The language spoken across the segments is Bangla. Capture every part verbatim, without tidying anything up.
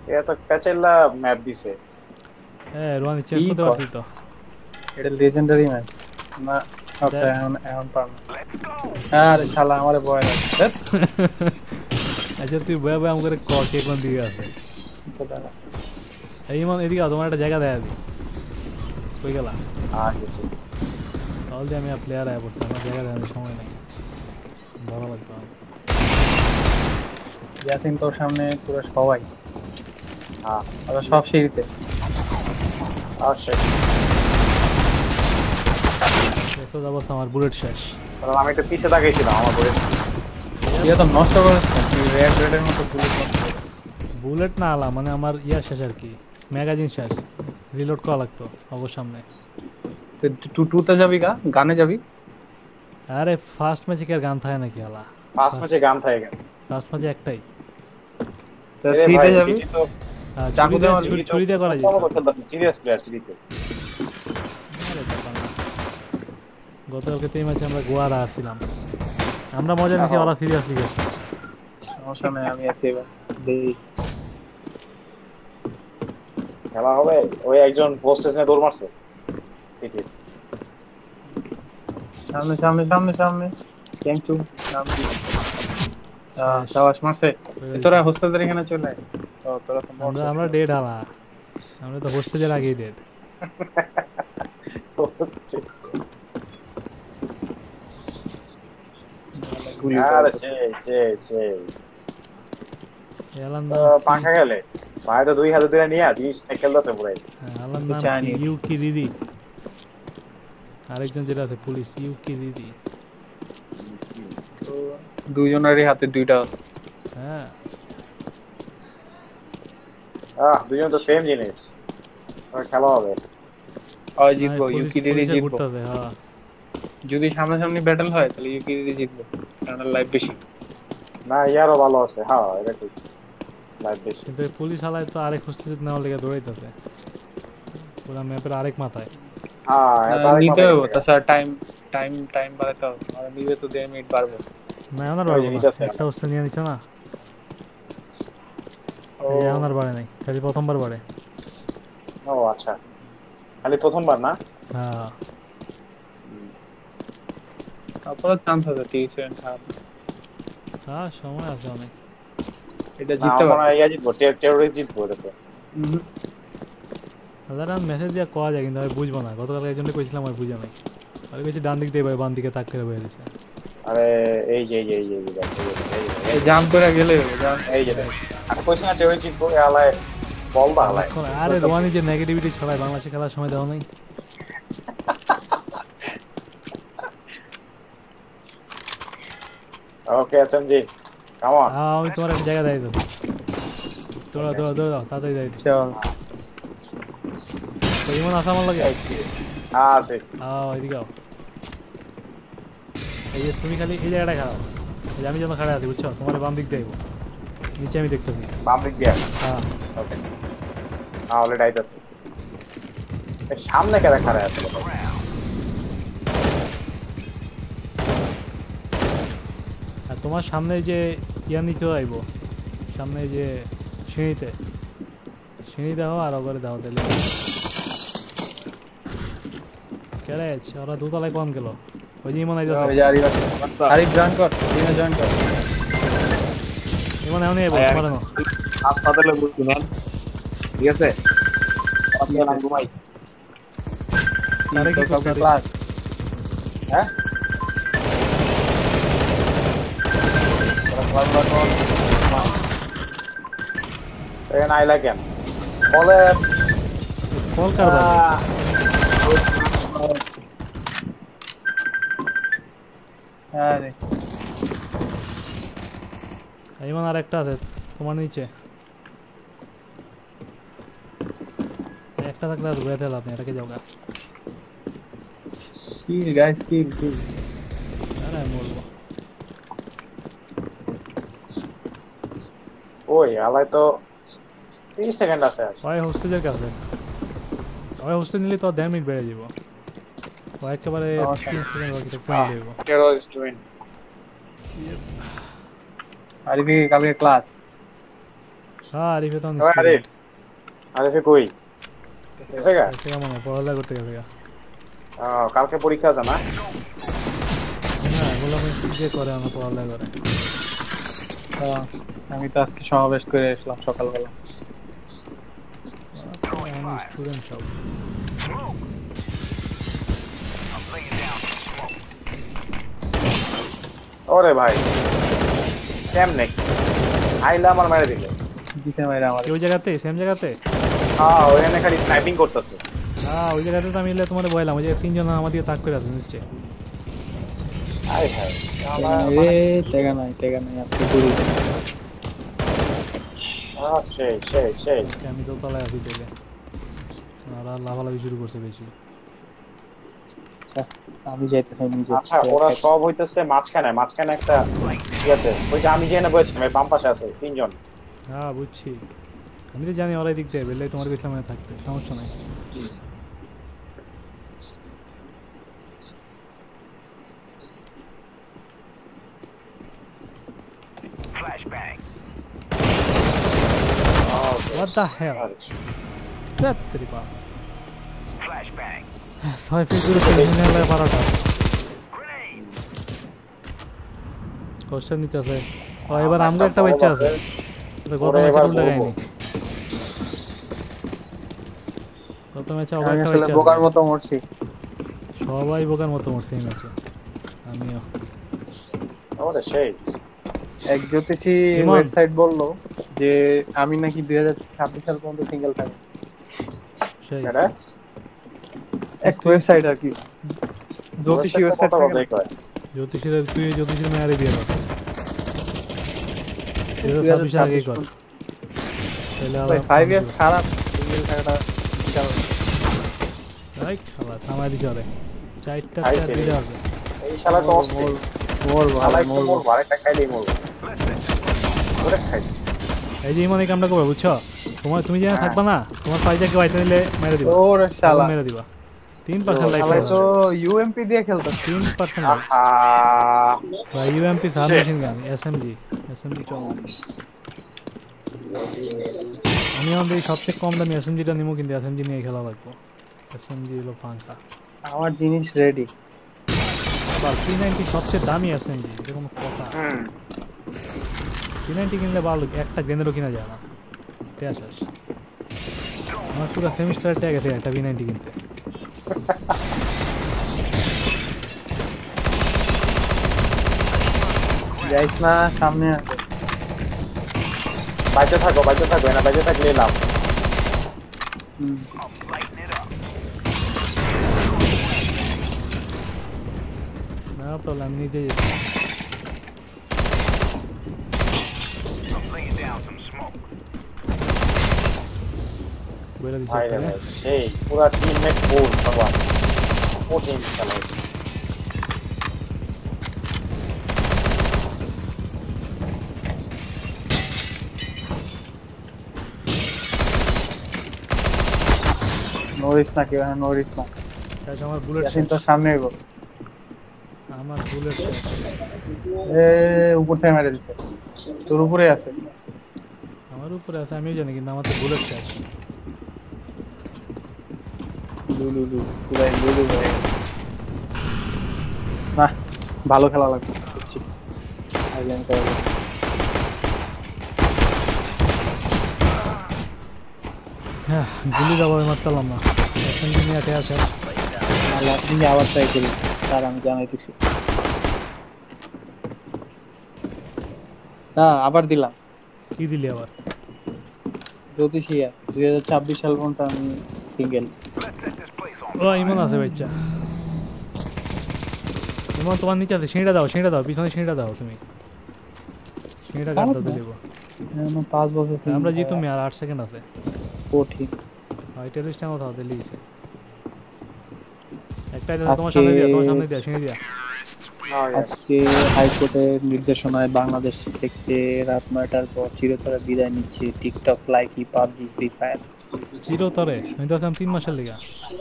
এটা তো প্যাচেলা ম্যাপ দিছে। হ্যাঁ রোয়ানি চেঞ্জ কি করতে কর পারতি তো। এটা লেজেন্ডারি ম্যাচ না। আচ্ছা দেখ এখন এখন পারবো। আরে শালা আমারে ভয় লাগে ধ্যাৎ। আচ্ছা তুই বয়া বয়া আমাকে ক কে কোন দিকে আছে। কোথায়? এই মন এদিকে আও, তোমার একটা জায়গা দেয়া দি কই গেলা। আর গেছে। তাহলে আমি প্লেয়ার আয়া পড়ছি, আমার জায়গা দেওয়ার সময় নাই, ভালো লাগবে আমার। ইয়াসিন তোর সামনে পুরো সবাই হ্যাঁ ওরা সব সিঁড়িতে। আচ্ছা, এত যাবো তো আমার বুলেট শেষ। কারণ আমি একটু পিছে তাকাইছিলাম আমার বলে। ইয়া তো নষ্ট করেছে তুই রেড রেডের মতো বুলেট নষ্ট করে। বুলেট না আলা মানে আমার ইয়া শেষ আর কি, ম্যাগাজিন শেষ, রিলোড করা লাগতো অবশ্য সামনে। তুই টু টুতে যাবি গা গানে যাবি? আরে ফার্স্ট ম্যাচে কি আর গান থাকে নাকি আলা? পাঁচ ম্যাচে গান থাকে কেন? ফার্স্ট ম্যাচে একটাই। তো আরে থ্রিতে ভাই যাবি? সিটি তো আর চাকু ছুরি দিয়ে দেওয়া ছুরি ছুরি দিয়ে করা যেত। কত খেলতাম সিরিয়াস প্লেয়ার সিটিতে। আরে ব্যাপার না। গতকালকে তো এই ম্যাচে আমরা গোয়ারা আসছিলাম, আমরা মজা নিয়েছি, ওরা সিরিয়াসলি গেছে। সমস্যা নেই আমি আছি এবার দেখি। খেলা হবে। ওই একজন পোস্টেস নিয়ে দৌড় মারছে সিটি। সামনে সামনে সামনে সামনে থ্যাংক ইউ নাম কি? আহ সাবাস মারছে। তোরা হোস্টেলের এখানে চলে আয়। তো তোরা তো আমরা মরছিস। আমরা ডেড হালা, আমরা তো হোস্টেজের আগেই ডেড। গুলি আরে করে। সেই সেই সেই এলার তো নাম পাঙ্খা খেলে ভাই তো দুই হাতে ধরে নিয়ে জিনিস খেলতেছে পুরো। এলার নাম কি চাইনিজ। ইউকি দিদি, আরেকজন যেটা আছে পুলিশ ইউকি দিদি। তো দুইজনেরই হাতে দুইটা আছে। হ্যাঁ আহ দুজন তো সেম জিনিস। আর খেলা হবে। হয় না জিতবো পুলিশ ইউকি দিদি পুলিশে জিতবো। ঘুরতেছে। হ্যাঁ যদি সামনাসামনি ব্যাটল হয় তাহলে ইউকি দিদি জিতবো কারণ লাইফ বেশি। না ইয়ারও ভালো আছে। হ্যাঁ এটা ঠিক, লাইফ বেশি। কিন্তু এই পুলিশ হালায় তো আরেক হোস্টেজ নেওয়ার লেগে দৌড়াইতেছে পুরো ম্যাপের আরেক মাথায়। হ্যাঁ না, এটা আরেক নিতে মাথায় হবে গেছে। তাছাড়া টাইম টাইম টাইম বাড়াতে হবে আর নিবে তো দেড় মিনিট বাড়বো। না এখন আর ওই পারবো যে না, নিতেছে একটা হোস্টেল নিয়ে নিচ্ছে না। ও এই যে এখন আর বাড়ে নাই, খালি প্রথমবার বাড়ে। ও আচ্ছা, খালি প্রথমবার না। হ্যাঁ তারপরে চান্স আছে তিরিশ সেকেন্ড খারাপ না। হ্যাঁ সময় আছে অনেক। এটা না জিততে আমার মনে পারে। হয় ইয়া জিতবো, টেরোরিস্ট জিতবো এটাতে। হুম। দাদা মেসেজ দিয়ে করা যায় কিন্তু আমি বুঝবো না, গতকাল একজনকে কইছিলাম আমি বুঝা নাই। আর কইছি ডান দিক দিয়ে ভাই বাম দিকে তাক করে বয়ে দিছে। আরে এই যে এই যে এই যে এই যে এই যে, এই যে, এই জাম করে গেলে জাম এই যে আমি কইছি না টেরোরিস্ট জিতবো। এ আলায় বল দা আলায়। এখন আরে রোয়ানি যে নেগেটিভিটি ছড়ায় বাংলাদেশে খেলার সময় দেওয়া নাই। Okay SMG come on. হ্যাঁ আমি তোমার একটা জায়গা দেয় দেবো, দৌড়াও দৌড়াও দৌড়াও তাড়াতাড়ি যাই দিই। চল তো ইমন আসা আমার লাগে। আছে আও এদিকে আও। এই যে তুমি খালি এই জায়গাটা খারাপ, এই যে আমি যখন খাড়া আছি বুঝছো, তোমার বাম দিক দিয়ে আইবো, নিচে আমি দেখতেছি। বাম দিক দিয়ে। হ্যাঁ ওকে হ্যাঁ অলরেডি আইতাছে। এই সামনে কেন খাড়া আছে? আর তোমার সামনে যে ইয়া নিতেও আইবো, সামনে যে সিঁড়িতে সিঁড়ি দাও আর ওপরে দাও তাহলে কেড়ে যাচ্ছে। ওরা দুতলায় কম গেল, ওই যে ইমন আইতেছে। আরিফ জয়েন কর টিমে জয়েন কর। ইমন এমনই আইবো তোমার না। হাসপাতালে ভর্তি নেন, ঠিক আছে? আপনি না ঘুমাই। আরে কি তোর কাউকে করছিস? ক্লাস হ্যাঁ ক্লাস বাকন এ নাই লাগেন বলে কল কার বাজে? আরে ইমন আর একটা আছে তোমার নিচে, একটা থাকলে আর ঘুরে ফেল আপনি, এটাকে যাও গা। Kill guys kill kill. আরে আমি বলবো ওই আলাই তো ত্রিশ সেকেন্ড আছে আর। ওই হোস্টেজের কাছে, ওই হোস্টেজ নিলে তো দেড় মিনিট বেড়ে যাব। ও একেবারে তিন সেকেন্ড বাকি থাকতে নিয়ে যাবো। Terrorist win. আরিফ কালকে ক্লাস হ্যাঁ আরিফে তো ওই আরিফ আরিফে কই এসে গা কেমন পড়ালেখা করতে গেছে আহ, কালকে পরীক্ষা আছে না? না এগুলো যে করে আমার পড়ালেখা করে আহ, আমি তো আজকে সমাবেশ করে আসলাম সকালবেলা। স্টুডেন্ট সব ওরে ভাই কেমনে আইলা আমার মেরে দিলে। দিছে মাইরা আমার। ওই জায়গাতে সেম জায়গাতে হ্যাঁ ওখানে খালি স্নাইপিং করতেছে। হ্যাঁ ওই জায়গাতে তো আমি এলে তোমার বললাম ওই যে তিনজন আমার দিকে তাক করে আছে নিশ্চয় আয় হায় এ টাকা নাই টাকা নাই আপনি দূরে যান। আহ সেই সেই সেই আমি তো তলায় আছি দেখে আর লাফালাফি শুরু করছে বেশি আমি যাইতেছি নিজে। আচ্ছা ওরা সব হইতেছে মাঝখানে মাঝখানে একটা ইয়াতে ওই যে আমি যেখানে বসেছিলাম এই বাম পাশে আছে তিনজন। হ্যাঁ বুঝছি আমি তো জানি ওরাই দিক দিয়ে বেলে তোমার গেছিলাম মানে থাকতে সমস্যা নাই What the hell? That tripa. Flashbang. ছয় ফিট দূরে ক্রিমিনাল পারাটা। কোশ্চেন নিতে আছে। ও এবার আমগো একটা বাচ্চা আছে। এটা গত ম্যাচে উল্টা গায়নি। গত ম্যাচে আবার একটা বাচ্চা। বোকার মতো মরছি। সবাই বোকার মতো মরছে এই ম্যাচে। আমিও। ওরে সেই এক জ্যোতিষী ওয়েবসাইট বললো যে আমি নাকি দুই হাজার ছাব্বিশ সাল পর্যন্ত সিঙ্গেল থাকবো। সেই এটা এক ওয়েবসাইট আর কি জ্যোতিষী ওয়েবসাইট জ্যোতিষীর তুই জ্যোতিষীর মেয়ারে বিয়ে কর দুই হাজার ছাব্বিশ আগে কর তাহলে আবার পাঁচ ইয়ার খারাপ সিঙ্গেল থাকাটা বিশাল রাইট শালা থামাই দিছ রে চারটা আই চার সি। দিলে হবে এই শালা তো অস্থির মোর শালা ভালো একটু মোর মোর ভারে টাকা দিয়ে মোর ওরে খাইস এই যে ইমন এই কামটা করবে বুঝছো তোমার তুমি যেন থাকবা না তোমার পাইজাকে বাইতে নিলে মেরে দিবা ওরে শালা মেরে দিবা তিন পার্সেন্ট লাইফ শালা তো ইউএমপি দিয়ে খেলতো তিন পার্সেন্ট আহা বা UMP submachine gun SMG SMG চল আমি আমাদের সবচেয়ে কম দামি এসএমজিটা নিমো কিন্তু এসএমজি নিয়ে খেলা লাগবো এসএমজি হলো পাঙ্কা আমার জিনিস রেডি আবার থ্রি নাইনটি সবচেয়ে দামি এসএমজি এটা কোনো কথা হুম থ্রি নাইনটি কিনলে ভালো একটা গ্রেনেডও কিনা যায় না ট্যাশ শেষ আমার পুরো সেমিস্টার ট্যাগ আছে একটা ভি নাইনটি কিনতে যাইস না সামনে আছে বাইতে থাকো বাইতে থাকো না বাইতে থাকলে লাভ হুম না প্রবলেম নিতে যেতে বলে দিছি আরে ভাই সেই পুরা টিমমেট ফুল ভগবান ও টিম খেলা নরিস না কেউ নরিস না শেষ আমার বুলেট এখন তো সামনে গো আমার বুলেট শেষ এ উপর থেকে মেরে দিছে তোর উপরে আছে আমার উপরে আছে আমিও জানি কিন্তু আমার তো বুলেট শেষ লুলু লুলু পুরাই লুলু হয়ে গেছে। না ভালো খেলা লাগবে বুঝছি আইল্যান্ড করে হ্যাঁ গুলি যাবো মারতাম না এসএমজি নিয়ে আছে আছে আল্লাহ তুমি আবার ট্রাই করি স্যার আমি জানাইতেছি না আবার দিলাম কি দিলি আবার জ্যোতিষিয়া দুই হাজার ছাব্বিশ সাল পর্যন্ত আমি সিঙ্গেল ও ইমন আছে বাচ্চা ইমন তোমার নিচে আছে সিঁড়িটা দাও সিঁড়িটা দাও পিছনে সিঁড়িটা দাও তুমি সিঁড়িটা কাটতে দিলেবো আমি পাঁচ বছর আমরা জি তুমি আর আট সেকেন্ড আছে কঠিন হয় টেলিস্টাম কোথাও দিলিছে একটাই দাও তোমার সামনে দিয়া তোমার সামনে দিয়া সিঁড়ি দিয়া আজকে হাইকোর্টের নির্দেশনায় বাংলাদেশ থেকে রাত নয়টার পর চিরতরে বিদায় নিচ্ছে TikTok Likee PUBG Free Fire চিরতরে আমি তো আছিলাম তিন মাসের লিগা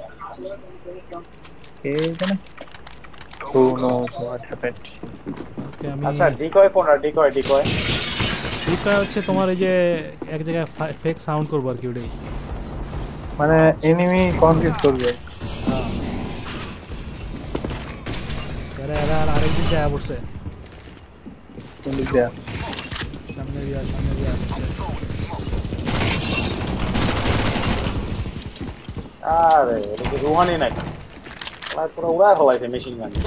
কে জানে who knows what happened ওকে আমি আচ্ছা ডিকয় কোনটা ডিকয় ডিকয় এটা হচ্ছে তোমার এই যে এক জায়গায় ফেক সাউন্ড করবো আর কি ওটাই। মানে এনিমি কনফিউজ করবে। হ্যাঁ এরা এরা আর আরেকদিন যায় পড়ছে কোন দিক দিয়ে? সামনে দিয়া সামনে দিয়া আরে এটা কি রুহানি নাকি? আর পুরো উড়ায় ফলাইছে মেশিন গান।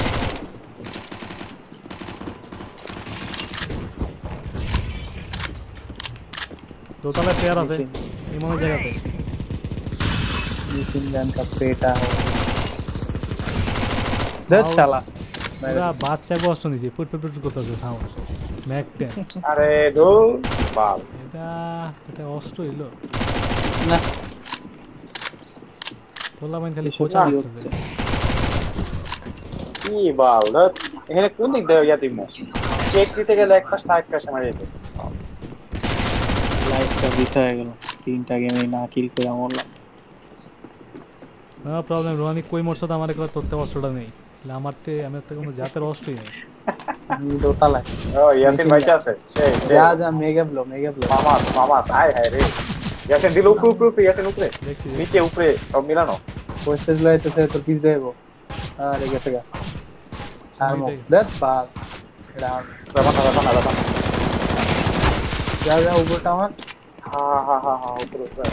দোতলায় প্লেয়ার আছে এমন জায়গাতে। মেশিন গান का पेटा है দেখ শালা পুরা বাচ্চা বস্ত নিছে পুট পুট পুট করতেছে সাউন্ড ম্যাক টেন। আরে দূর বাল এটা এটা অস্ত্র হইলো না তোলা মাইন খালি সোচা খোঁচা হচ্ছে দিতেছে। কি বাল ধর, এখানে কোন দিক দিয়ে ইয়া দিমু? চেক দিতে গেলে এক পাশ থাক পাশে মারি যাইতেছে। লাইফটা বিতা হয়ে গেল, তিনটা গেমে না কিল করে মরলাম। নো প্রবলেম, রোহানি কই মরছ তো আমার একলা তোরতে অস্ত্রটা নেই, তাহলে আমার তে আমার তো কোনো জাতের অস্ত্রই নেই। আমি দোতলায়। ও ইয়াসিন ভাই আছে, সেই সেই যা যা মেগা ব্লো মেগা ব্লো মামাস মামাস আয় হায় রে। ইয়াসিন দিল উপরে উপরে উপরে, ইয়াসিন উপরে দেখছি নিচে উপরে সব মিলানো। কোস্টেজ লাইতেছে তোর পিছ দেবো। আরে গেছে গা আরমো দ্যাট বাল এটা রাবা না রাবা না রাবা না। যা যা উপরটা আমার। হা হা হা হা উপরে উপরে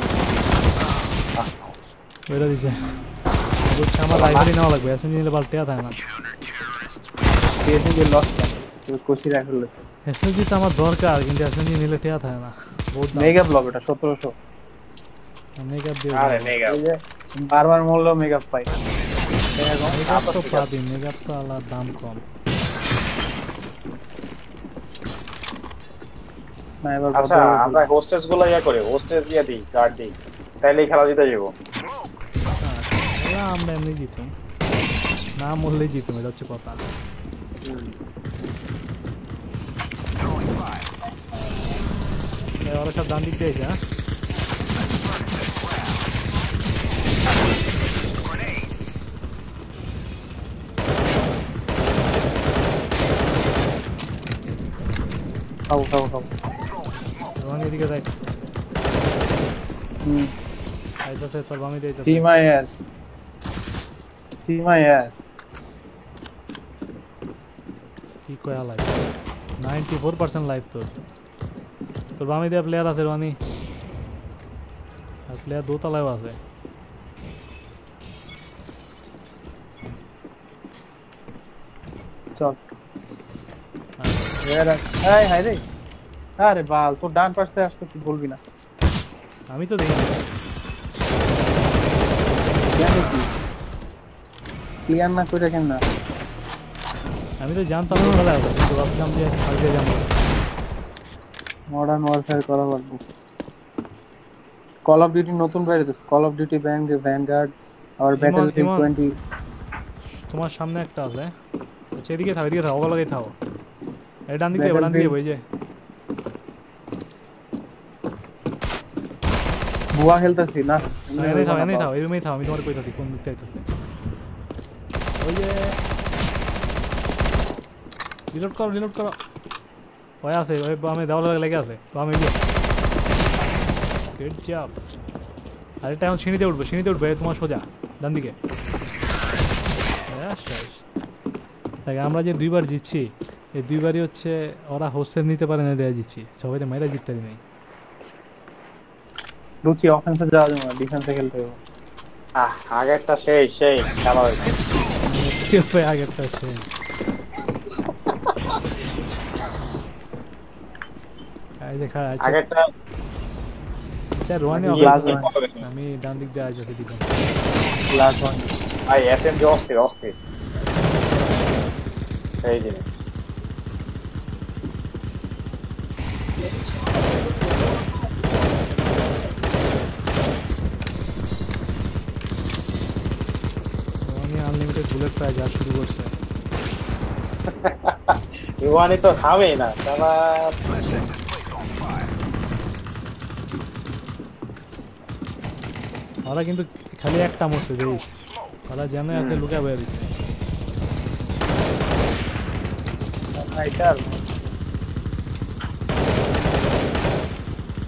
ওইটা দিছে বুঝছে। আমার রাইফেলই নেওয়া লাগবে, এসএমজি নিলে বালতেয়া থাকে না। কেসে যে লস তুই কোশি রাখলে এসএমজি তো আমার দরকার, কিন্তু এসএমজি নিলে টেয়া থাকে না। বহুত মেগা ব্লক এটা সতেরোশো। মেকআপ দিয়ে আরে মেগা এই যে বারবার মরলো মেগা পাই। মেকআপ তো পাবি, মেকআপ তো আলাদা দাম কম। না এবার আচ্ছা আমরা হোস্টেস গুলো ইয়া করে হোস্টেস ইয়া দিই, কার্ড দিই, তাইলেই খেলা জিতে যাবো। এরা আমরা এমনি জিতুম, না মরলেই জিতুম, এটা হচ্ছে কথা। ওরা সব ডান দিক দিয়ে যা। খাও খাও খাও। রোহানি এদিকে দেখ, হুম আইতাছে তোর বামে সি দিতেছে। My ass see my ass. কি কয়া life ninety four percent life তোর। তোর বামে দিয়ে প্লেয়ার আছে রোহানি, আর প্লেয়ার দোতলায়ও আছে। চল এই হাই রে। আরে বাল তোর ডান পাশে আসতে তুই বলবি না। আমি তো দেখি জানি কি ক্লিয়ার না করে কেন না। আমি তো জানতাম দোতলায় আছে, কিন্তু ভাবছিলাম যে আগে যাবো। মডার্ন ওয়ারফেয়ার করা লাগবে। কল অফ ডিউটি নতুন বেরিয়েছে, Call of Duty bank Vanguard আর ব্যাটলফিল্ড টোয়েন্টি। তোমার সামনে একটা আছে, আচ্ছা এদিকে থাও, এদিকে থাও, ওগুলোকে থাও। এই ডান দিকে ডান দিকে বই যে বুয়া খেলতেছি না। এনে থাও এনে থাও, এই রুমেই থাও, আমি তোমার কইতাছি কোন দিকতে আইতাছে। ওই যে রিলোড করো রিলোড করো, ওই আছে ওই আমি দেওয়াল লেগে আছে তো আমি গিয়ে গুড জব। আরেকটা এখন সিঁড়িতে উঠবো, সিঁড়িতে উঠবো তোমার সোজা ডান দিকে। দেখ আমরা যে দুইবার জিতছি, এই দুইবারই হচ্ছে ওরা হোস্টেল নিতে পারে না, দেয়া জিতছি। সবাই তো মাইরা জিততে নেই। রুচি অফেন্সে যাওয়া যাবে না, ডিফেন্সে খেলতে হবে। আহ আগেরটা সেই সেই খেলা হয়েছে। আগেরটা সেই এই যে খাড়া আছে আগেরটা আচ্ছা রোহানি আমি ডান দিক দিয়ে আসছি দিকে লাস্ট ওয়ান ভাই এসএমজি অস্থির অস্থির সেই জিনিস। রোহানি আনলিমিটেড বুলেট প্রায় যা শুরু করছে। রুহানি তো থামেই না তারা। ওরা কিন্তু খালি একটা মরছে দেখিস, ওরা যেন এতে লুকা বয়ে দিচ্ছে।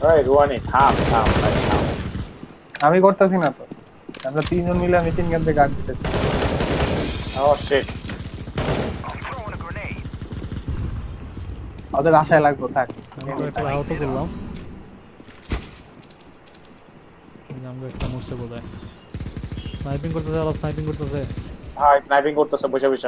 ভাই রুয়ানি থাম থাম ভাই থাম। আমি করতেছি না তো, আমরা তিনজন মিলে মেশিন গান দিয়ে গান দিতেছি। Oh shit. ওদের আশায় লাগবো, থাক। আমি তো একটা আহত করলাম। আমরা একটা মরছে বোধহয়। স্নাইপিং করতেছে, আবার স্নাইপিং করতেছে। ভাই স্নাইপিং করতেছে বসে বসে।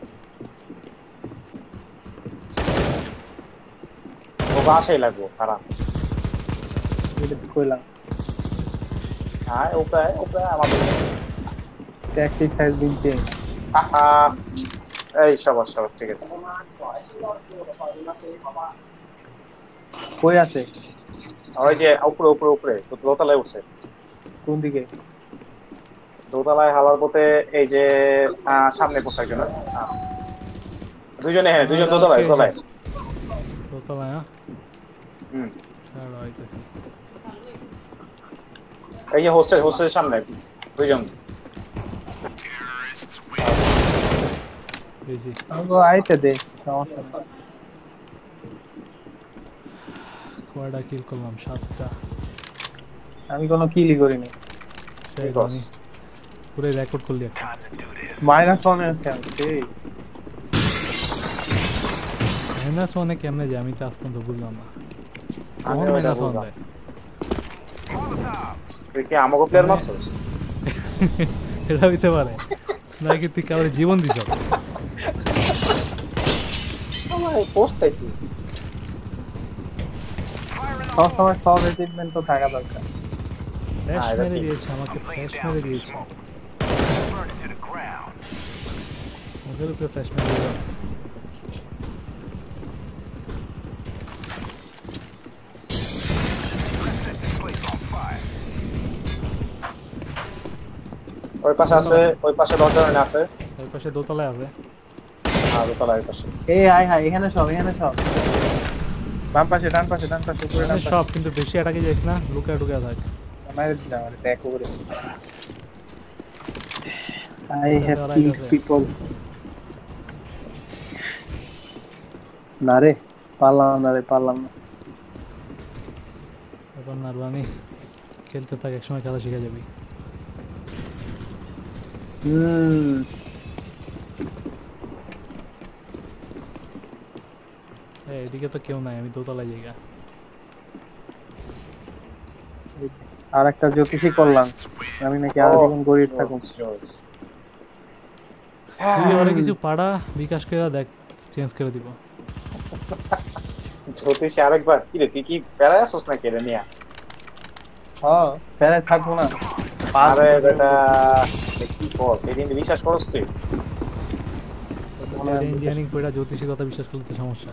ও বাসাই লাগবো খারাপ। এটা কইলাম হ্যাঁ ওকে ওকে আমাদের ট্যাকটিক সাইজ বিন চেঞ্জ। আহা এই সবাস সবাস ঠিক আছে। কই আছে? ওই যে উপরে উপরে উপরে দোতলায় উঠছে। কোন দিকে? দোতলায় হালার পথে এই যে আহ, সামনে বসে একজন। আহ, দুইজনে হ্যাঁ দুইজন দোতলায় দোতলায়। দোতলায় হ্যাঁ? হুম ছাড়ো আইতেছি। এই যে হোস্টেল হোস্টেলের সামনে দুইজন। এই যে আমাকে আইতে দে, সমস্যা নেই। কয়টা কিল করলাম? সাতটা। আমি কোনো কিলই করিনি। সেই করস? আমি পুরো রেকর্ড করলি একটা। মাইনাস ওয়ানে আছে আমি, সেই মাইনাস ওয়ানে কেমনে যায় আমি তো আজ পর্যন্ত বুঝলাম না। আমি কখন ওইটা মাইনাস ওয়ান বুঝলাম। দেয়? তুই কি আমাকে প্লেয়ার মারছস? এটা হইতে পারে নাকি তুই কাউরে জীবন দিছ? আমার পড়ছে কি? সবসময় সব অ্যাচিভমেন্ট তো থাকা দরকার। ফ্ল্যাশ এটা মেরে ঠিক। দিয়েছে আমাকে, ফ্ল্যাশ মেরে দিয়েছে। ওদের উপরে ফ্ল্যাশ মেরে দিল। ওই পাশে আছে, ওই পাশে দশজন আছে। ওই পাশে দোতলায় আছে। আর দোতলায় ওই পাশে। এই হাই হাই, এখানে সব, এখানে সব। বাম পাশে, ডান পাশে, ডান পাশে, উপরে, ডান মানে পাশে। সব কিন্তু বেশি আটাকে যাইস না, লুকা টুকা থাক। মাইরে দিলাম, আরে ব্যাক ওভারে। I have killed people. না রে, পারলাম না রে, পারলাম না। এখন নারবানি খেলতে থাক, একসময় খেলা শিখে যাবি। হুম, এই, এদিকে তো কেউ নাই, আমি দোতলায় জায়গা। আর একটা জ্যোতিষী করলাম, আমি নাকি আজীবন গরিব থাকুন। তুই ওরা কিছু পাড়া বিকাশ করে দেখ, চেঞ্জ করে দিব। জ্যোতিষী আরেকবার কি রে, তুই কি প্যারায় আসছ না কেড়ে নিয়ে? হ্যাঁ, ফেরে থাকবো না। আরে বেটা কি বস, সেদিন বিশ্বাস করস তুই? ইঞ্জিনিয়ারিং পড়া জ্যোতিষী কথা বিশ্বাস করলে তো সমস্যা।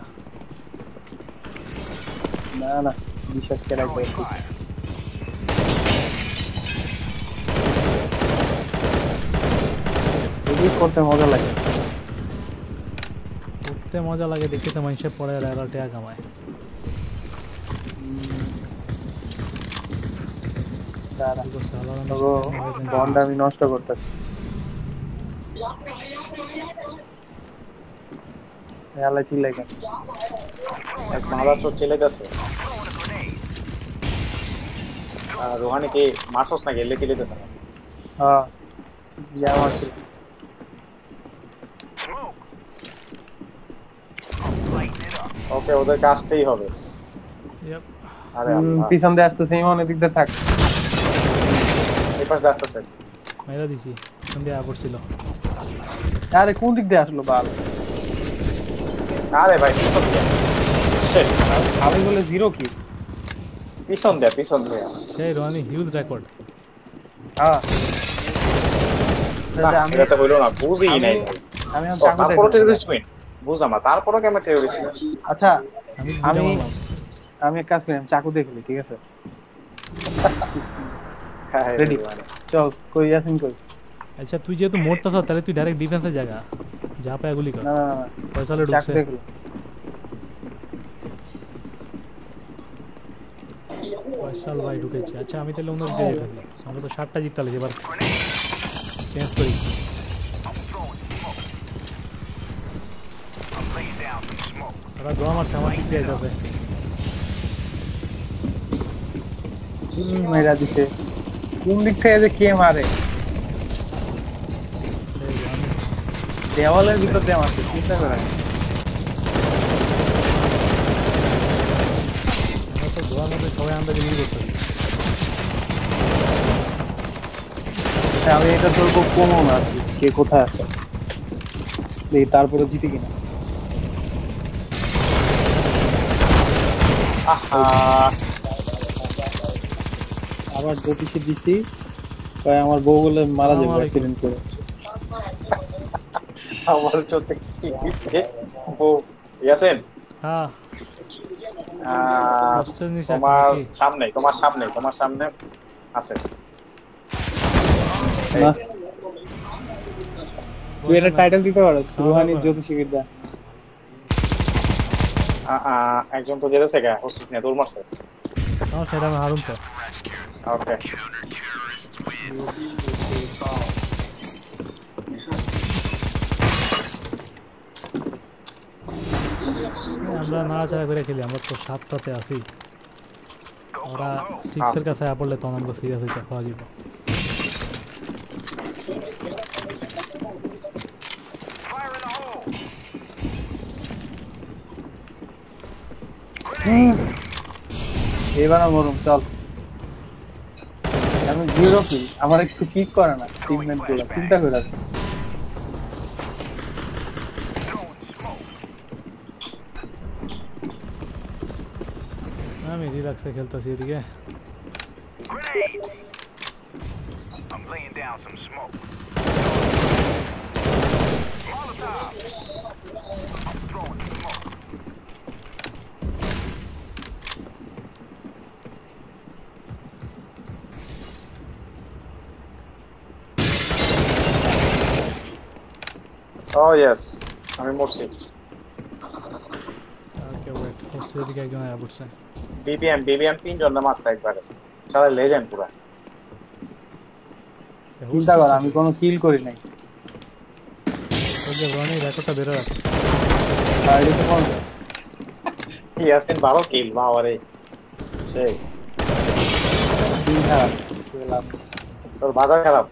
না না, বিশ্বাস করাই করে। এডিট করতে মজা লাগে। করতে মজা লাগে, দেখে তো মানুষের পড়ে আর এরা টাকা কামায়। দাঁড়া, কি করছে আলাদা তবু বন্ড আমি নষ্ট করতেছি। আল্লাহ চিল্লাই কেন? এক মারা চোর চলে গেছে। আর রোহানি কি মারছস নাকি? এলে চলে গেছে না? হ্যাঁ, যা মারছি। ওকে, ওদেরকে আসতেই হবে। Yep. আরে হুম, আল্লাহ, পিছন দিয়ে আসতেছে, ইমন এদিক দিয়ে থাক। এই পাশে আসতেছে। মেরা দিছি, সন্ধ্যা আ করছিল। আরে কোন দিক দিয়ে আসলো বাল? আরে ভাই পিছন দিয়ে। Shit, আমি বলে জিরো কি? পিছন দিয়ে পিছন দিয়ে। সেই রনি হিউজ রেকর্ড। হ্যাঁ, না, আমি এটা তো হইলো না, বুঝি নাই। আমি ও, তারপরও টেরোরিস্ট উইন বুঝলাম না, তারপরও কেমন টেরোরিস্ট? আচ্ছা, আমি আমি আমি আমি এক কাজ করি, আমি চাকু দেখলি, ঠিক আছে? হ্যাঁ Ready? চল, কই ইয়াসিন কই? আচ্ছা তুই যেহেতু মরতেছ তাহলে তুই ডাইরেক্ট ডিফেন্সের জায়গা যা পায় গুলি কর। না না না, পয়সালে চাকু ঢুকছে। দেখলি। পয়সাল ভাই ঢুকেছে। আচ্ছা আমি তাহলে অন্য দিকে যেতেছি, আমরা তো ষাটটা জিততে লাগছে, এবার চেঞ্জ করি। ওরা গোয়া মারছে, আমার দিক দিয়ে যাবে। হুম, মেরা দিছে কোন দিক থেকে যে কে মারে এই যে আমি দেওয়ালের ভিতর দিয়ে মারছে চিন্তা করে আমরা তো গোয়ার মধ্যে সবাই আন্দাজে রিল করতেছি। আমি এটা ধরবো কমও না আর কি, কে কোথায় আছে দেখি তারপরে জিতে কিনা আহা আবার জ্যোতিষে দিছি তাই আমার বউ বলে মারা যাবে আসসালামু অ্যাক্সিডেন্ট করে আমার চোখে চিকিৎসে ও ইয়াসেন হ্যাঁ আহ, কষ্টের নিচে এখন তোমার কি? সামনে তোমার সামনে তোমার সামনে আছে না তুই এটা টাইটেল দিতে পারো রুহানি জ্যোতিষী বিদ্যা আ- আ, একজন তো যেতেছে গা হচ্ছিস না তোর মারছে আমার সেটা আমি হারুন তো ওকে আমরা নাড়াচাড়া করে খেলি, আমরা তো সাতটাতে আছি, ওরা সিক্সের কাছে পড়লে তখন আমরা সিরিয়াস হইতে খাওয়া যাব। এবার মরুম চল আমি জিরো কি আমার একটু পিক করে না টিমমেট গুলো চিন্তা করে আছে আমি রিল্যাক্সে খেলতেছি এদিকে। I'm laying down some smoke. Molotov. I'm throwing smoke. Oh yes আমি মরছি ওকে ওয়েট, হোস্টের দিকে একজন আয়া পড়ছে। বিবিএম বিবিএম তিনজন না মারছে একবারে সারা লেজেন্ড পুরা চিন্তা কর আমি কোনো কিল করি নাই ওই যে রনি রেকর্ডটা বেরো রাখ। আর এটা কোন ইয়াসিন বারো কিল বাবারে সেই দিন খারাপ খেলাম তোর বাজার খারাপ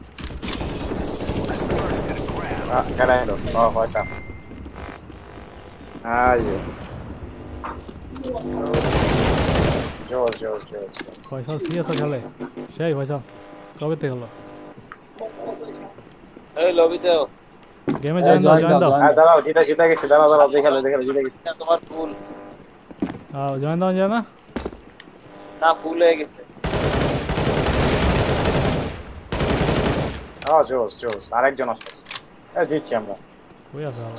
কেন ও পয়সা আইয়ো জোর জোর জোর পয়সা সিরিয়াস খেলে সেই পয়সা কবে থেকে হলো এই লবিতেও গেমে জয়েন দাও জয়েন দাও হ্যাঁ দাঁড়াও জিতে জিতে গেছি দাঁড়াও দাঁড়াও দেখালো দেখালো জিতে গেছি তোমার ফুল হ্যাঁ জয়েন দাও যায় না না ফুল হয়ে গেছে ও জোস জোস আরেকজন আছে এই জিতছি আমরা ওই আছে আবার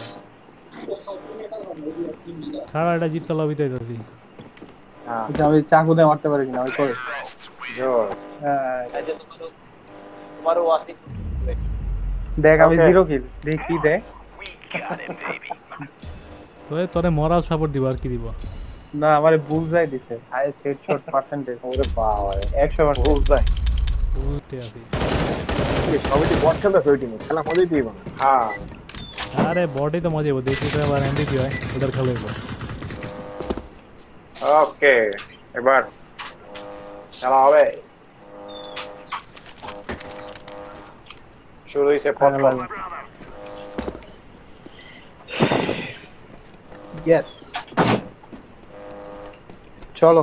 খারাপ এটা জিততে লবিতে যাচ্ছি। হ্যাঁ এটা আমি চাকু দিয়ে মারতে পারি কিনা ওই করে জোস হ্যাঁ, এই যে তোমার তোমারও ওয়াসি দেখ আমি Okay. জিরো কিল দেখ কি দেখ তোরে তোরে মরাল সাপোর্ট দিব আর কি দিব। না আমারে বুলজাই দিছে হাইয়েস্ট হেডশট পার্সেন্টেজ ওরে বাবা একশো পার্সেন্ট ভুল যায় উঠতে আছি। সবাই তো বট খেলতে ফের টিমে খেলা মজাই দিব হ্যাঁ আরে বডি তো মজা হবে, দেখি তো আবার এমবিপি হয় ওদের খেলবো। ওকে এবার খেলা হবে শুরু হইছে প্রথম ইয়েস চলো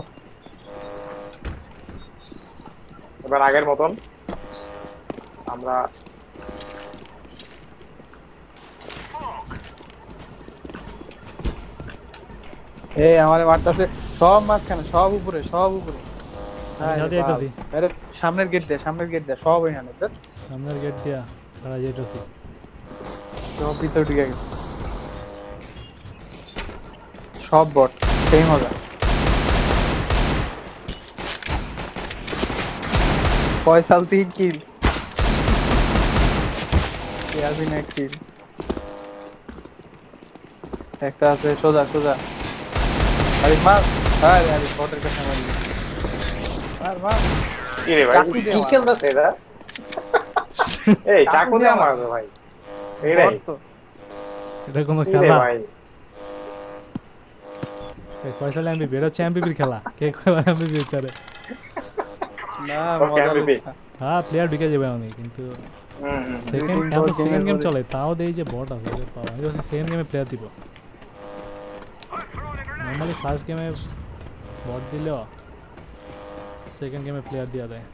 এবার আগের মতন আমরা এই আমারে মারতাছে সব মাঝখানে সব উপরে সব উপরে আমি সাথে যাইতাছি। আরে সামনের গেট দে সামনের গেট দে সব এখানে তো সামনের গেট দিয়া খারাপ যাইতাছি। সব ভিতরে ঢুকে গেছে সব বট সেই মজা ফয়সাল তিন কিল ইয়াসিন এক কিল একটা আছে সোজা সোজা আরে মার আরে আরে বটের কাছে মারি মার মার কি রে ভাই চাকু দিয়ে কি মার। খেলতেছে এরা এই চাকু দিয়ে মারবে ভাই এই রে বট তো। এটা কোনো কি রে খেলা? ভাই কয়সালে এমবিপি? এটা হচ্ছে এমবিপির খেলা, কে কয়বার এমবিপি হচ্ছে রে? না ওকে মজা এমভিপি লাগছে। হ্যাঁ প্লেয়ার ঢুকে যাবে আমি কিন্তু হুম হুম সেকেন্ড team এত ball game সেকেন্ড এর গেম পরে- চলে তাও দেই যে বট আছে রে বাবা আমি সেকেন্ড গেমে প্লেয়ার দিব নর্মালি ফার্স্ট গেমে বট দিলেও সেকেন্ড গেমে প্লেয়ার দেওয়া দেয়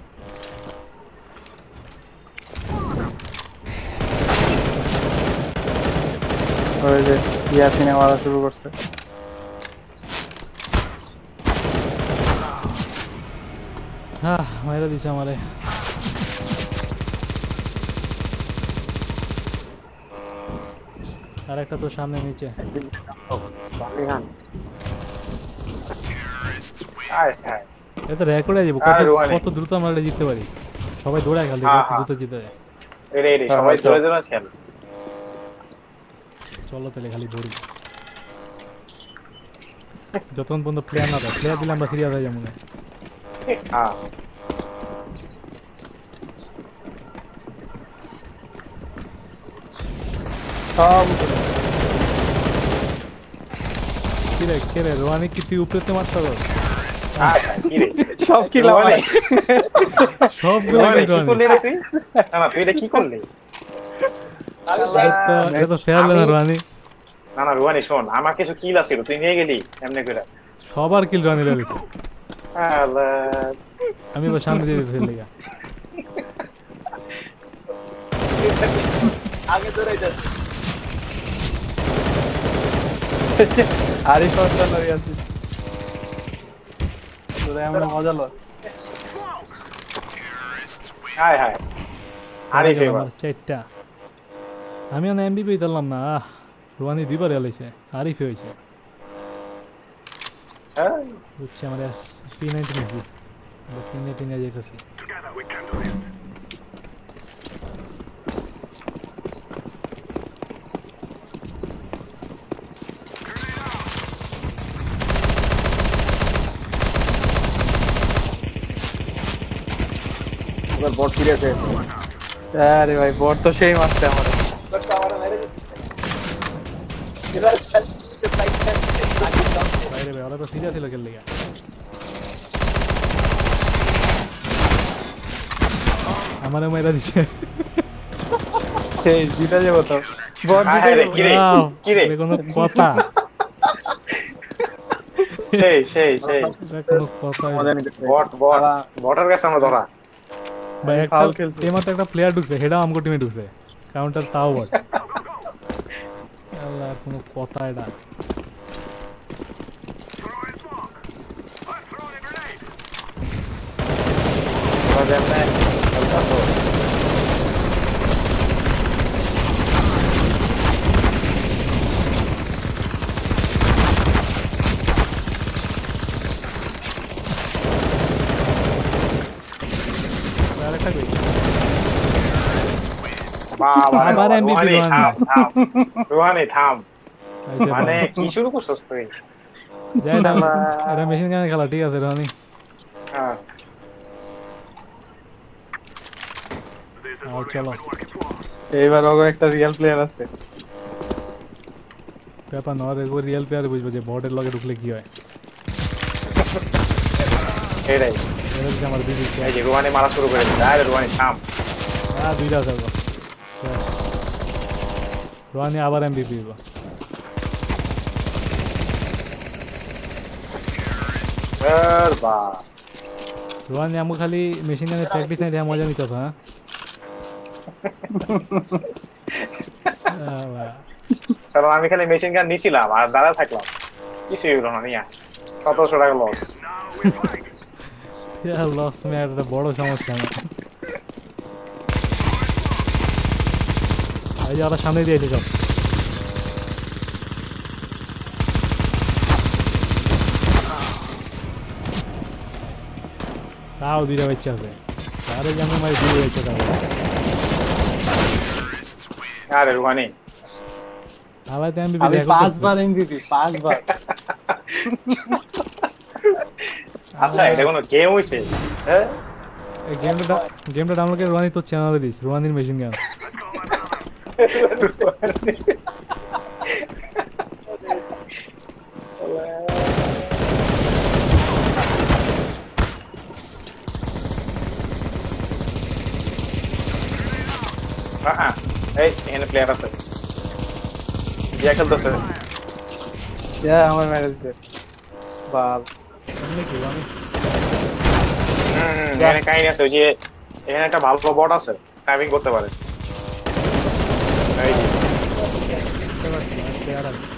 ওই যে ইয়াসিনে মারা শুরু করছে। হ্যাঁ মাইরা দিছে আমারে আর একটা তো সামনে নিচে আয় হ্যাঁ এটা রেকর্ড হয়ে যাবে কত আর রোহানি। কত দ্রুত আমরা এটা জিততে পারি সবাই দৌড়ায় খালি হ্যাঁ, কত হ্যাঁ। দ্রুত জিতে যায় এই রে এই রে হ্যাঁ, সবাই হ্যাঁ, ধরে ধরে খেল চলো তাহলে খালি দৌড়ি যতক্ষণ পর্যন্ত প্লেয়ার না দেয় প্লেয়ার দিলে আমরা সিরিয়াস হয়ে যাবো না হ্যাঁ সব কি রে কে রে রোহানি কি তুই উপরেতে মারতে পারো আয় হ্যাঁ, কি রে সব কিল রোহানি, সবগুলো রোহানি, কিন্তু কি করলি রে তুই না না তুই এটা কি করলি এটা তো এটা তো ফেয়ার না রোহানি না না রুহানি শোন আমার কিছু কিল আছিল তুই নিয়ে গেলি এমনি করে সবার কিল রোহানি রয়েছে আল্লাহ আমি এবার সামনে দিয়ে দিতে লেগা আগে দৌড়াইতেছে আরই সস্তা লই আছিস তোরা এমন মজা লয় হায় হায় আরে ফেভার চারটা আমি না এমবিপি দিলাম না আহ রোহানি দুইবার এলাইছে আরিফ হয়েছে বুঝছি আমার পি নাইনটিন এসি পি নাইনটিন নিয়ে যাইতেছি Together we can do it. এবার বট ফিরে আছে আরে ভাই বট তো সেই মারছে আমারে বাট আমার মেরে দিচ্ছে এবার সাইড সাইড বাইরে ভাই ওরা তো সিরিয়াস ছিল খেল লেগা আমার মেয়েরা দিছে সেই জিতা যাবো তো বট হায় জিতে হায় রে, যাবো। কি রে Wow, কি রে এটা কোনো কথা সেই সেই সেই এটা কোনো কথা মজা নিতে চাই। বট বট বটের কাছে আমরা ধরা ভাই একটা foul খেলছে। এইমাত্র একটা প্লেয়ার ঢুকছে সেটাও আমগো টিমে ঢুকছে কাউন্টার তাও বট আল্লাহ কোনো কথা এটা Throwing smoke. I'm throwing a grenade. তোরা যেমনে খেলতাছো আর একটা কই বাবা রে আবার বাবা, M V P Ruhani, Ruhani. থাম থাম রুহানি থাম এই যে মানে বাবা। কি শুরু করছস তুই যাই না এটা মেশিন গানে খেলা ঠিক আছে রনি হ্যাঁ This is আও what we have চলো been working for. এইবার ওগো একটা রিয়েল প্লেয়ার আছে ব্যাপার নয় রে রিয়েল প্লেয়ার বুঝবে যে বটের লগে ঢুকলে কি হয় এটাই এটা হচ্ছে আমার দিদি এই যে রুহানি মারা শুরু করে দিচ্ছে আরে রুহানি থাম হ্যাঁ দুইটা আছে রনি আবার এমবিপি দিব আর বা রোহানি আমু খালি মেশিন গানে প্র্যাকটিস নাই দেয়া মজা নিতে হ্যাঁ চলো আমি খালি মেশিন গান নিছিলাম আর দাঁড়া থাকলাম কিছুই হলো না নিয়া সতেরোশো টাকা loss Now we're fighting. Loss মে একটা বড় সমস্যা আমার এই যে ওরা সামনে দিয়েছে সব তাও দুইটা বাচ্চা আছে তারে যেমন মারি দুই বাচ্চা তাও আরে রুহানি আবার তো এমবিপি আমি দেখো পাঁচবার এমভিপি পাঁচবার আচ্ছা এটা কোনো গেম হইছে হ্যাঁ এই গেমটা গেমটা ডাউনলোড করে রোহানি তোর চ্যানেলে দিস রোহানির মেশিন গান হ্যাঁ এই এখানে প্লেয়ার আছে ইয়া খেলতেছে ইয়া আমার মেরে দিতে বাল এমনি কি আমি হুম এখানে কাহিনী আছে ওই যে এখানে একটা ভালো বট আছে স্নাইপিং করতে পারে এই যে প্লেয়ার আছে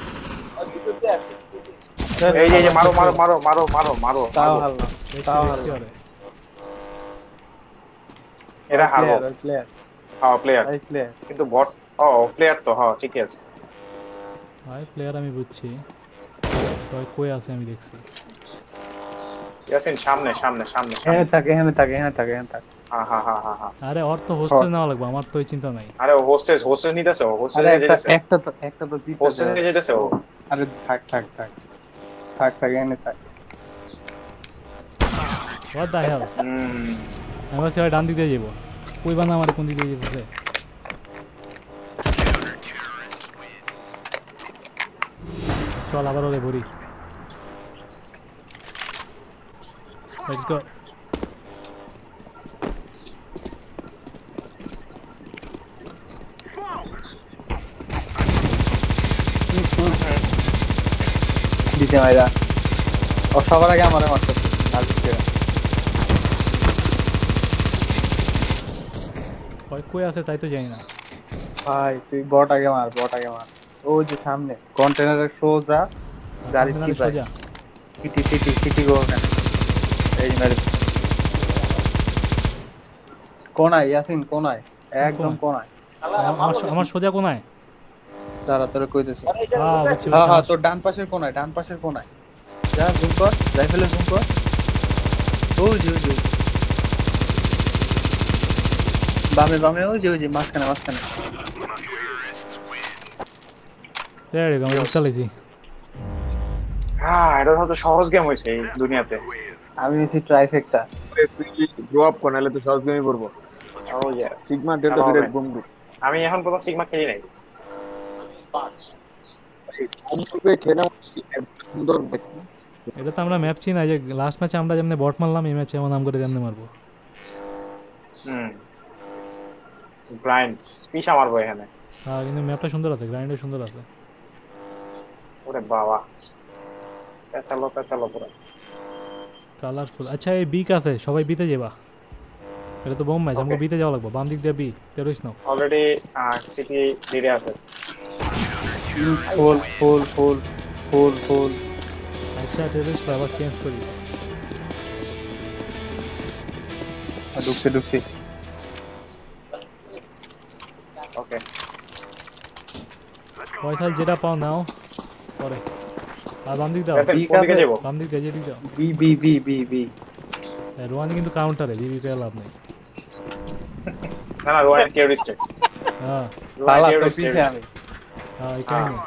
এই যে এই যে মারো মারো মারো মারো মারো মারো তাও হাল না তাও হাল দেখছি ওরে। এরা হারবো প্লেয়ার হ্যাঁ প্লেয়ার আই প্লেয়ার কিন্তু বট ও প্লেয়ার তো হ্যাঁ ঠিক আছে ভাই প্লেয়ার আমি বুঝছি কই কই আছে আমি দেখছি ইয়াসিন সামনে সামনে সামনে সামনে এখানে থাকে এখানে থাকে এখানে থাকে এখানে থাকে হ্যাঁ হ্যাঁ হ্যাঁ হ্যাঁ হ্যাঁ আরে ওর তো হোস্টেল নেওয়া লাগবে আমার তো ওই চিন্তা নাই আরে হোস্টেজ হোস্টেজ নিতেছে ও হোস্টেজ আরে একটা যেতেছে একটা তো একটা তো জিতে হোস্টেজ নিয়ে যেতেছে ও আরে থাক থাক থাক থাক থাক এখানে থাক হোয়াট দ্য হেল হুম আমি ভাবছি ওই ডান দিক দিয়ে যাবো কই বানা আমার কোন দিক দিয়ে যেতেছে চল আবার ওরে ভরি লেটস গো দিতে মাইরা ও সবার আগে আমারে মারতে আর দিতে কই কই আছে তাই তো জানি না ভাই তুই বট আগে মার বট আগে মার ওই যে সামনে কন্টেনারের সোজা গাড়ি কি ভাই সোজা সিটি সিটি সিটি গো ওখানে এই মেরে কোনায় ইয়াসিন কোনায় একদম কোনায় আমার সো- আমার সোজা কোনায় তারা তোরে কইতেছে হ্যাঁ বুঝছি হ্যাঁ হ্যাঁ বুঝছি তোর ডান পাশের কোনায় ডান পাশের কোনায় যা জুম কর রাইফেলে জুম কর ওই যে ওই যে বামে বামে ওই যে ওই যে মাঝখানে মাঝখানে There you go, আমি চালাইছি হ্যাঁ এটা তো সহজ গেম হইছে এই দুনিয়াতে আমি নিছি ট্রাইফেক্টা গ্রো আপ কর নাহলে তো সহজ গেমই করবো ও ইয়েস সিগমা ডেল্টা বিরেট বুম গ্রুপ আমি এখন কোনো সিগমা খেলি নাই আমি তোকে খেলা সুন্দর দেখি এটা তো আমরা ম্যাপ চিনি না যে লাস্ট ম্যাচে আমরা যেমনি বট মারলাম এই ম্যাচে এমন নাম করে যেমনি মারবো হুম ব্লাইন্ড পিছা মারবো এখানে হ্যাঁ কিন্তু ম্যাপটা সুন্দর আছে গ্রাইন্ডও সুন্দর আছে ওরে বাবা পেছালো পেছালো পুরো কালারফুল আচ্ছা এই বিক আছে সবাই বিতে যাবা এটা তো বোম ম্যাচ আমাকে বিতে যাওয়া লাগবে বাম দিক দিয়ে B terrorist now already CT লিডে আছে ফুল ফুল ফুল ফুল ফুল আচ্ছা টেরোরিস্ট আবার চেঞ্জ করিস ঢুকছে ঢুকছে ওকে পয়সা যেটা পাও নাও পরে আর বাম দিক দাও পেছন ঠিক কোন দিকে আছে। যাবো বাম দিক দিয়ে যেদিক দাও B B B B B রোয়ানি কিন্তু কাউন্টারে জিবি পেয়ে লাভ নেই না না রোয়ান টেররিস্ট হ্যাঁ তালা রোয়ান তো টেররিস্ট পিছে আমি হ্যাঁ এখানে নেই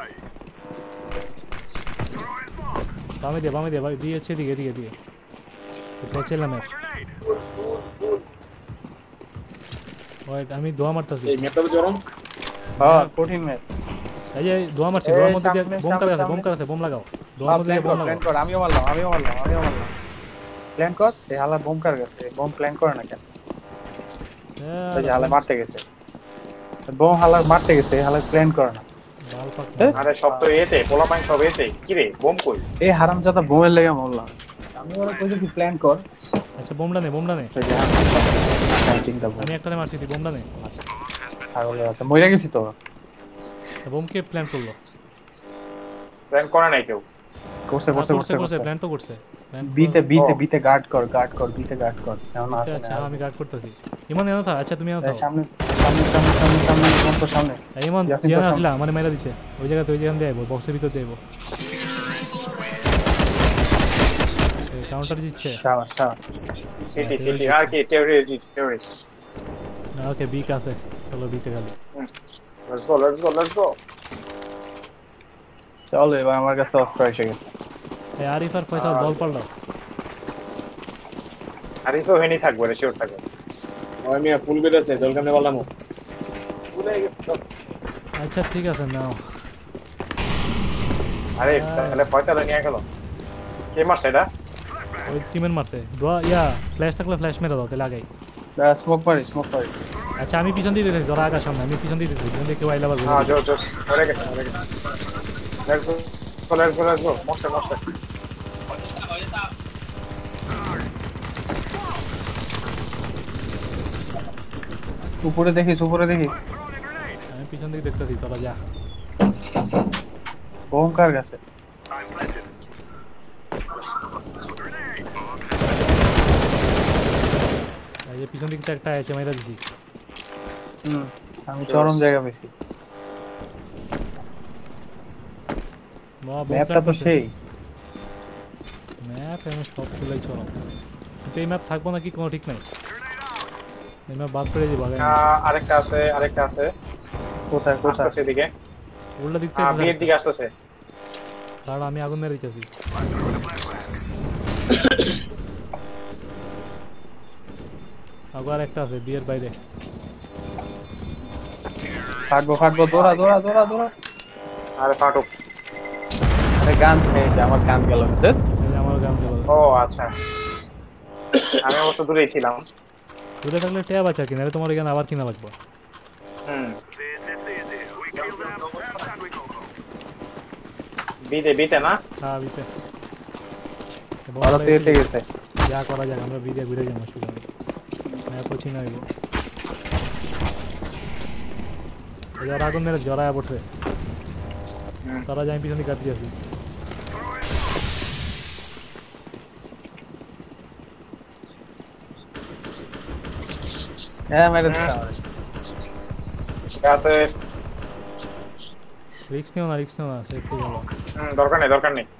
বামে দিয়ে বামে দিয়ে ভাই দিয়ে হচ্ছে এদিকে এদিকে এদিকে পেঁচেলাম ম্যাপ ওয়েট আমি দোয়া মারতাছি এই ম্যাপটা তো গরম হ্যাঁ কঠিন ম্যাচ এই যে দোয়া মারছি এই দোয়ার মধ্যে দিয়ে সামনে, বোম কার আছে সামনে, বোম কার আছে বোম লাগাও দোয়ার মধ্যে প্ল্যান দিয়ে বোম কর প্ল্যান লাগাও কর আমিও মারলাম আমিও মারলাম আমিও মারলাম প্ল্যান কর এই হালা বোম কার গেছে বোম প্ল্যান করে না কেন হ্যাঁ, এই যে হালা মারতে গেছে বোম হালা মারতে গেছে এই হালা প্ল্যান করে না বাল পাক এ? আরে সব তো এতে পোলা পাইন সব এতে কি রে বোম কই এই হারামজাদা বোমের লেগে মরলাম আমি ওরা কইছি প্ল্যান কর আচ্ছা বোমটা নে বোমটা নে এই যে চিন্তা আমি একটানে মারছি তুই বোমটা নে ছাগলে আছে মরে গেছি তো বোম কে প্ল্যান করলো প্ল্যান করে নাই কেউ করছে হ্যাঁ, করছে করছে করছে করছে প্ল্যান তো করছে Plan তো- বিতে বিতে ও। বিতে গার্ড কর গার্ড কর বিতে গার্ড কর এমন আচ্ছা, আছে আচ্ছা আমি গার্ড করতেছি ইমন এনো থাক আচ্ছা তুমি এনো থাক সামনে সামনে সামনে সামনে সামনে কোন তো সামনে ইমন ইয়াসিন জিয়ান তো আসলা মানে মাইরা দিছে ওই জায়গা ওই জায়গা দিয়ে আইবো বক্সের ভিতর দিয়ে আইবো কাউন্টার দিচ্ছে সাবা সাবা সিটি সিটি আর কি টেররিস্ট টেররিস্ট ওকে বিক আছে চলো বিতে খালি let's go let's go let's go চলো এবার আমার কাছে অস্ত্র এসে গেছে এই আরিফ আর ফয়সাল দল পাল্টাও আরে তো হেনি থাকবো রে শিওর থাকবো আমি ফুল বেড আছে জলকানে বললাম ভুলে গেছো আচ্ছা ঠিক আছে নাও আরে তাহলে পয়সা নিয়ে গেল কে মারছে এটা ওই টিমের মারতে দোয়া ইয়া ফ্ল্যাশ থাকলে ফ্ল্যাশ মেরে দাও তাহলে আগেই স্মোক মারি স্মোক মারি আচ্ছা আমি পিছন দিয়ে দিতেছি তোরা আগার সামনে আমি পিছন দিয়ে দিতেছি পিছন দিয়ে কেউ আইলে আবার হ্যাঁ জোর জোর মরে গেছে মরে গেছে let's go let's go let's go মরছে মরছে উপরে দেখিস উপরে দেখিস আমি পিছন দিকে দেখতেছি তোরা যা ওমকার গেছে I'm planted. এই যে পিছন দিকটা একটা আছে মাইরা দিছি হুম আমি চরম জায়গা পেয়েছি ম্যাপটা তো সেই ম্যাপ আমি সব তুলাই চরম কিন্তু এই ম্যাপ থাকবো নাকি কোনো ঠিক নাই এই ম্যাপ বাদ করে দিব আগে আহ, আরেকটা আছে আরেকটা আছে কোথায় কোথায় আসতেছে এদিকে উল্টা দিক হ্যাঁ বিয়ের থেকে দিকে আসতেছে কারণ আমি আগুন মেরে দিতেছি আবার একটা আছে বিয়ের বাইরে ফাটবো ফাটবো দৌড়া দৌড়া দৌড়া দৌড়া আরে ফাটুক আরে গান নেই আমার গান গেল এই যে আমার গান চলো ও আচ্ছা আমি অত দূরেই ছিলাম দূরে থাকলে ট্যাব আছে কিনা তোমার এখানে আবার কিনা লাগবে হুম This is easy. We kill them, and we go home. বিতে বিতে না হ্যাঁ বিতে ওরা তো এসে গেছে যা করা যাক আমরা বিদে ঘুরে যাবো সুযোগ ম্যাপ পছি না হইব যারা আগুন মেরে জড়ায় পড়ছে হুম। তারা যাই পিছনে কাটি আছি হ্যাঁ মেরে দিতে ঠিক আছে রিক্স নিও না রিক্স নিও না সে একটু ভালো হুম, দরকার নেই দরকার নেই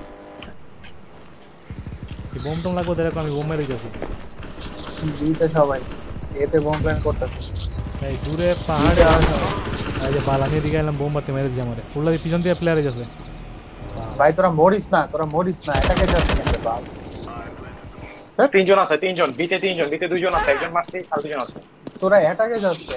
বোম টম লাগবে দেখো আমি বোম মেরে যাচ্ছি দিতে সবাই এতে বোম প্ল্যান করতেছে এই দূরে পাহাড়ে এই যে বালানি দিকে এলাম বোম মারতে মেরে দিছে আমারে উল্লা দিয়ে পিছন দিয়ে প্লেয়ারে যাচ্ছে ভাই তোরা মরিস না তোরা মরিস না এটাকে যাচ্ছে কেন বাল তিনজন আছে তিনজন বিতে তিনজন বিতে দুইজন আছে একজন মারছি আর দুজন আছে তোরা এটাকে যাচ্ছে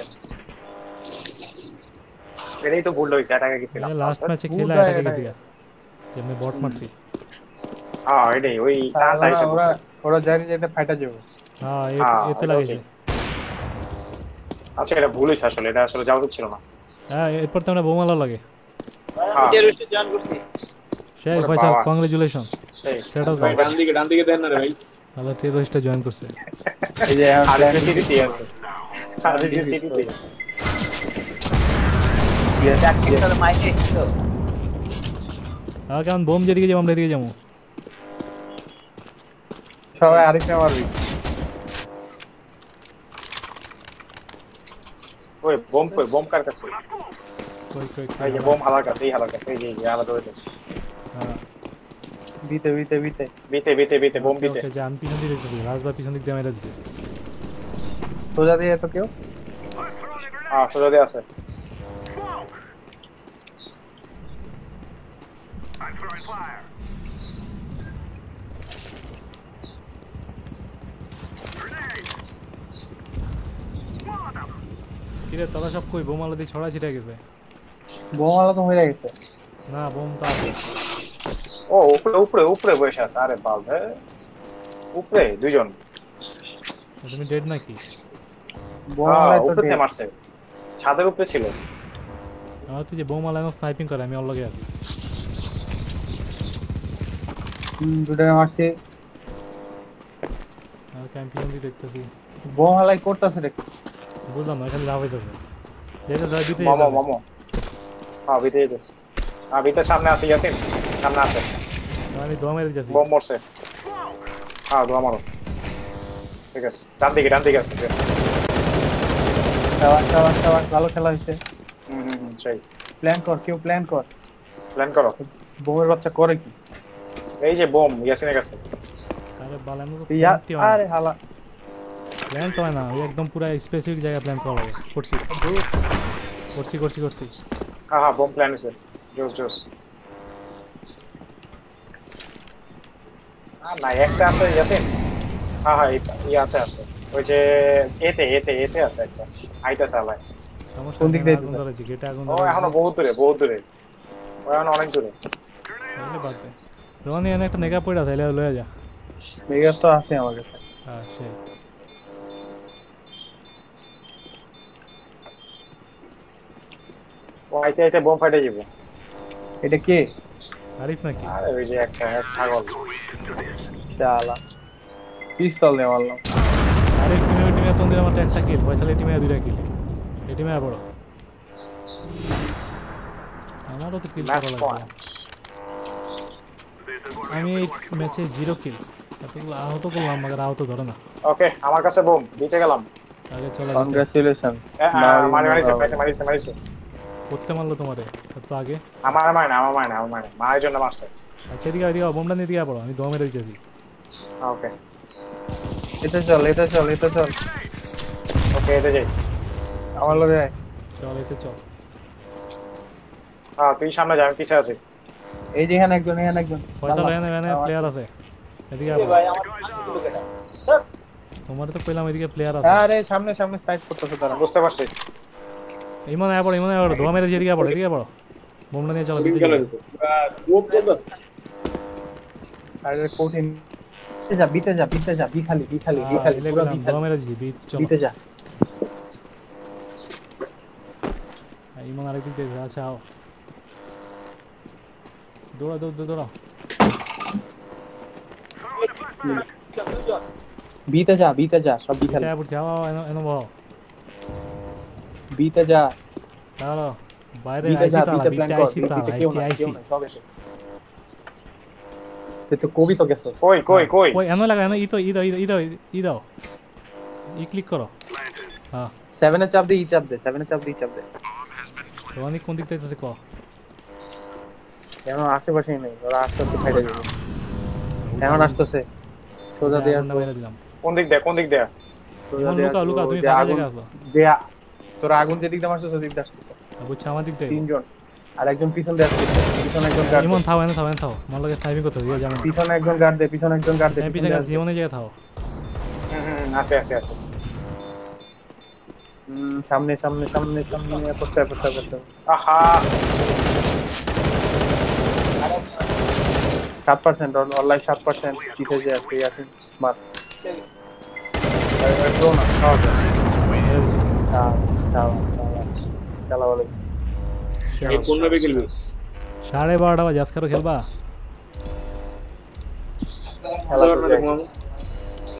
এটাই তো ভুল হয়েছে এটাকে গেছিলাম লাস্ট ম্যাচে ভুল খেলা যায় এটা এটাই। গেছে যে আমি বট মারছি হ্যাঁ এটাই ওই টানটা এসে ওরা পড়ছে। ওরা জানি যে এটা ফাইটা যাবে হ্যাঁ হ্যাঁ, এ- এতে ওটা লাগেছে ঠিক। আচ্ছা এটা ভুল হয়েছে আসলে এটা আসলে যাওয়া উচিত ছিল না হ্যাঁ এরপর তো আমরা বোম আলো লাগে হ্যাঁ সেই ওরে পয়সা বাবা। কংগ্রেচুলেশন সেই সেটা তো ডান দিকে ডান দিকে দেন না রে ভাই তাহলে টেরোরিস্টটা জয়েন করছে এই যে এখন আর plan সিটি দিয়ে আছে আর সিটি দিয়ে আর কেমন বোম যেদিকে যাবো আমরা এদিকে যাবো সবাই আরেকটা মারবি ওই বোম কই বোম কার কাছে কই কই এই যে বোম হালার কাছে এই হালার কাছে এই যে এই যে আলাদা হইতেছে হ্যাঁ বিতে বিতে বিতে বিতে বিতে বিতে বোম বিতে ওকে, যে আমি পিছন দিকে দিচ্ছি রাজবার পিছন দিক দিয়ে মেরে দিচ্ছি সোজা দিয়ে তো কেউ হ্যাঁ সোজা দিয়ে আছে I'm throwing fire. Grenade. Molotov. কিরে তোরা সব কই বোম আলো দিয়ে ছড়া ছিটা গেছে বোম আলা তো হয়ে গেছে না বোম তো আছে ও উপরে উপরে উপরে বসে আছে আরে বাল রে উপরে দুইজন তুমি ডেড নাকি বোম হ্যাঁ, আলা তো উপরে dead। মারছে ছাদের উপরে ছিল আমার তো যে বোম আলো স্নাইপিং করে আমি ওর লগে আছি হুম দুটাকে মারছি আর আমি পিছন দিকে দেখতেছি বোম আলাই করতেছে রে বুঝলাম না এখানে লাভ হইতেছে যেটা যায় দিতে মামা মামা হ্যাঁ বিতে যেতেছে হ্যাঁ বিতে সামনে আছে ইয়াসিন সামনে আছে আমি দোয়া মেরে দিতেছি বোম মরছে হ্যাঁ দোয়া মারো ঠিক আছে ডান দিকে ডান দিকে আছে ঠিক আছে সাবাস সাবাস সাবাস ভালো খেলা হয়েছে হুম হুম হুম সেই প্ল্যান কর কেউ প্ল্যান কর প্ল্যান করো বোমের বাচ্চা করে কি এই যে বোম ইয়াসিনের কাছে আরে বালানো তো ইয়া প্ল্যান আরে হালা প্ল্যান তো হয় না ওই একদম পুরো স্পেসিফিক জায়গায় প্ল্যান করা হবে করছি করছি করছি করছি হ্যাঁ হ্যাঁ বোম প্ল্যান হয়েছে জোস জোস হ্যাঁ না একটা আছে ইয়াসিন হ্যাঁ হ্যাঁ এই- ইয়াতে আছে ওই যে এতে এতে এতে আছে একটা আইতাছে আলাই সমস্যা কোন দিক নেই, দিয়ে আগুন দিতে? ধরেছি গেটে আগুন ও ধরেছি এখনো বহুত দূরে বহুত দূরে ও এখনো অনেক দূরে তাহলে বাদ দে রনি এনে একটা নেগা পড়া তাইলে লয়ে যা মেগা তো আছে আমার কাছে হ্যাঁ সেই ও আইতে আইতে বোম ফাটে যাবে। এটা কে? আরিফ নাকি? আরে ওই যে একটা এক ছাগল। চালা পিস্তল দিয়ে মারলাম। আরিফ টিমে টিমে তোদের আমার একটা কিল, ফয়সাল টিমে দুইটা কিল। এই টিমে বড়। আমারও তো কিল করা ম্যাচ লাগবে। পয়েন্ট। আমি এই ম্যাচে জিরো কিল। এতগুলো আহত করলাম মগর আহত ধরে না। ওকে আমার কাছে বোম দিতে গেলাম। আগে চলে যেতে। কংগ্রাচুলেশন। মারি মারিছে মারিছে মারিছে মারিছে। করতে মারলো তোমারে এত আগে। আমার মারে না আমার মারে না আমার মারে না মারার জন্য মারছে। আচ্ছা এদিকে এদিকে বোমটা নিয়ে দিকে পড়ো, আমি দম মেরে দিতেছি। ওকে এটা চল এটা চল এটা চল। ওকে এতে যাই। আমার লগে আয়। চল এতে চল। হ্যাঁ তুই সামনে যা আমি পিছে আছি। এই যে এখানে একজন এখানে একজন। ফয়সাল এখানে এখানে প্লেয়ার আছে। এদিকে এ পড়ো। ভাই আমার তোমার তো কইলাম এদিকে প্লেয়ার আছে। আরে সামনে সামনে স্পাইক করতেছে তারা। বুঝতে পারছি। ইমন আয় পড়ো, ইমন আয় পড়ো, দম মেরে দিয়ে এদিকে পড়ো, এদিকে পড়ো। বোমটা নিয়ে চলো দিতে যাই। আরে কঠিন। বিতে যা বিতে যা বিতে যা বি খালি বি খালি বি খালি পুরো বি দম খালি মেরে দিছি, বিট চলো। বিতে যা। ইমন আরেক দিক দিয়ে আচ্ছা আও। দৌড়া দৌড় দৌড়া। বিতে যা বিতে যা সব বি খালি। এটা পড়ছে আও এনো এনো বহ। বিতে যা চলো বাইরে বিতে আইছি যা তালা, বিতে বিতে প্ল্যান কর আইছি তালা, বিতে কেউ আইছি না আইছি। কেউ না সব এসে। তুই তো কবি তো গেছো। কই কই কই ওই এনো লাগা এনো ইতো ইতো ইতো ইতো ই ক্লিক করো। হ্যাঁ সেভেন এ চাপ দে ই চাপ দে সেভেন এ চাপ দে ই চাপ দে। রনি কোন দিক থেকে কো? এখন আশেপাশেই নেই ওরা আস্তে আস্তে ফাইটে যাবে। এখন আসতেছে সোজা দিয়ে আগুনটা বাইরে দিলাম। কোন দিক দে কোন দিক দে সোজা ইমন দিয়ে লুকা লুকা তুমি যে ফাঁকা আগুন জায়গা আছো। যে তোরা আগুন যে দিক দিয়ে মারছিস ওই দিক দিয়ে আসতেছে। বুঝছো আমার দিক থেকে। তিনজন আর একজন পিছন দিয়ে আসছে পিছনে একজন গার্ড ইমন থাও এনো থাও এনো থাও, আমার লগে সাইবিং করতে দিও জানো। পিছনে একজন গার্ড দে পিছনে একজন গার্ড দে আমি পিছনে পিছে আসবে। জীবনে জায়গা থাও। হুম হুম আছে আছে আছে। হুম সামনে সামনে সামনে সামনে পড়তে পড়তে পড়তে আহা সাত পার্সেন্ট অনলাইন সাত পার্সেন্ট পিছে যে আছে আছে মার ড্রো না ওকে মেরে দিছি। চালা চালা চালা বলে এই কোন ভাবে খেলবি সাড়ে বারোটা বাজে আজকে আরো খেলবা? খেলা করতে